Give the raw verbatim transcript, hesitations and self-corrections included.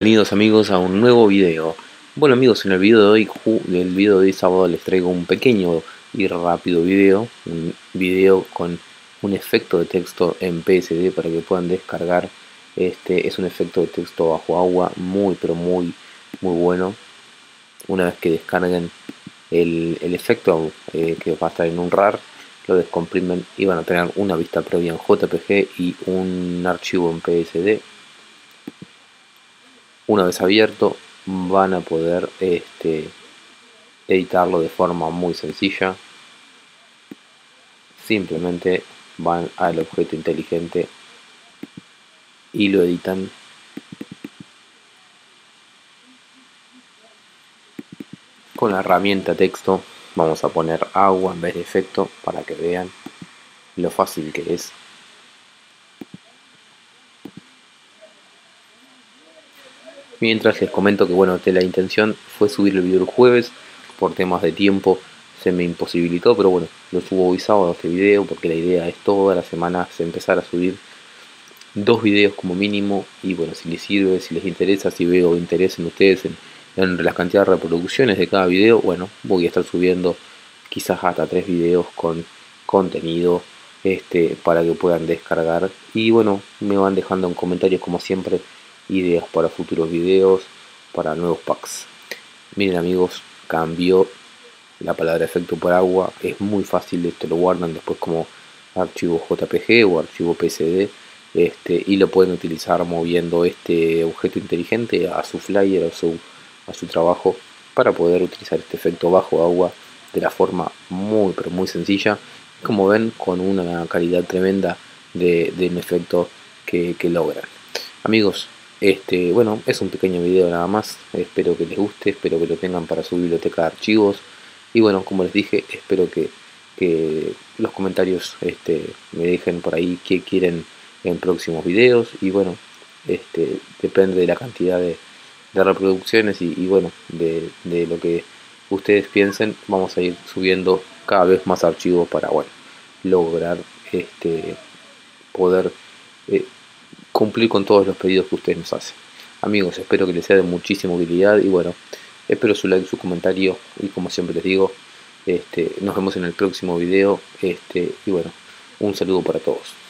Bienvenidos amigos a un nuevo video. Bueno amigos, en el video de hoy, el video de hoy sábado, les traigo un pequeño y rápido video, un video con un efecto de texto en P S D para que puedan descargar. Este es un efecto de texto bajo agua muy pero muy muy bueno. Una vez que descarguen el, el efecto eh, que va a estar en un RAR, lo descomprimen y van a tener una vista previa en J P G y un archivo en P S D. Una vez abierto van a poder este, editarlo de forma muy sencilla. Simplemente van al objeto inteligente y lo editan. Con la herramienta texto vamos a poner agua en vez de efecto para que vean lo fácil que es. Mientras les comento que bueno, que la intención fue subir el video el jueves, por temas de tiempo se me imposibilitó, pero bueno, lo subo hoy sábado este video porque la idea es toda la semana empezar a subir dos videos como mínimo. Y bueno, si les sirve, si les interesa, si veo interés en ustedes en, en la cantidad de reproducciones de cada video, bueno, voy a estar subiendo quizás hasta tres videos con contenido este para que puedan descargar. Y bueno, me van dejando en comentarios como siempre ideas para futuros videos, para nuevos packs. Miren amigos, cambió la palabra efecto por agua, es muy fácil, esto lo guardan después como archivo J P G o archivo P S D, este, y lo pueden utilizar moviendo este objeto inteligente a su flyer o su, a su trabajo para poder utilizar este efecto bajo agua de la forma muy pero muy sencilla, como ven, con una calidad tremenda de, de un efecto que, que logran. Amigos, este, bueno, es un pequeño video nada más, espero que les guste, espero que lo tengan para su biblioteca de archivos. Y bueno, como les dije, espero que, que los comentarios este, me dejen por ahí qué quieren en próximos videos. Y bueno, este, depende de la cantidad de, de reproducciones y, y bueno, de, de lo que ustedes piensen, vamos a ir subiendo cada vez más archivos para bueno, lograr este, poder eh, cumplir con todos los pedidos que ustedes nos hacen. Amigos, espero que les sea de muchísima utilidad y bueno, espero su like, su comentario y como siempre les digo, este, nos vemos en el próximo video este, y bueno, un saludo para todos.